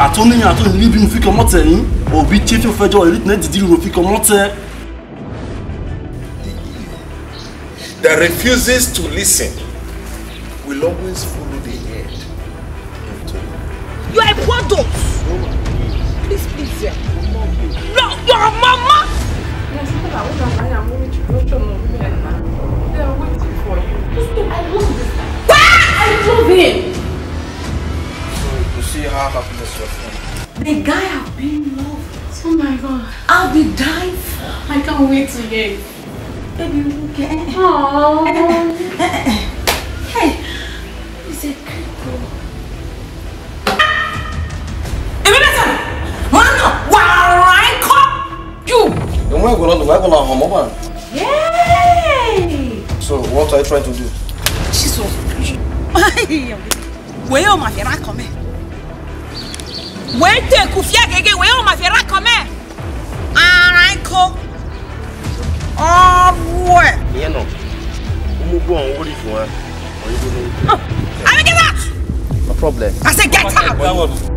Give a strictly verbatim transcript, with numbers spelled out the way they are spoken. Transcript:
Attorney, attorney, leave him. Fika moten. Or be chief of federal. Elite net deal with fika moten. That refuses to listen will always follow the head. You are a poor dog. Please, please, yeah. No, your mama. I am moving to Rochelle. They are waiting for you. I love this guy. I love him. So you see how happiness was from. The guy I've been in love with. Oh my God. I'll be dying for. I can't wait to hear it. Baby, okay. Aww. Hey, it's a cripple. Then we're going to we're going to home over. Yay! So what are you trying to do? Jesus. Where are my fera come? Where te kufia gege? Where are my fera come? Aranko. Oh boy. Yeah, no. Who go on? What if you want? I will get out. No problem. I said get out.